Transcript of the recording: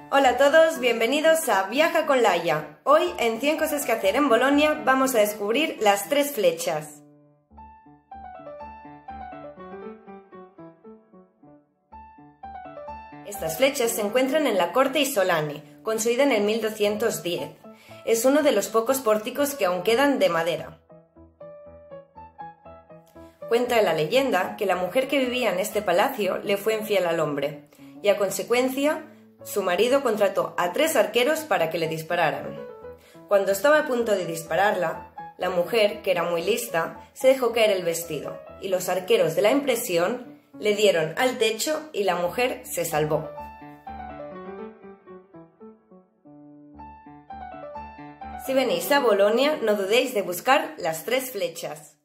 Hola a todos, bienvenidos a Viaja con Laia. Hoy en 100 cosas que hacer en Bolonia vamos a descubrir las 3 flechas. Estas flechas se encuentran en la corte Isolani, construida en el 1210. Es uno de los pocos pórticos que aún quedan de madera. Cuenta la leyenda que la mujer que vivía en este palacio le fue infiel al hombre, y a consecuencia su marido contrató a 3 arqueros para que le dispararan. Cuando estaba a punto de dispararla, la mujer, que era muy lista, se dejó caer el vestido, y los arqueros de la impresión le dieron al techo y la mujer se salvó. Si venís a Bolonia, no dudéis de buscar las 3 flechas.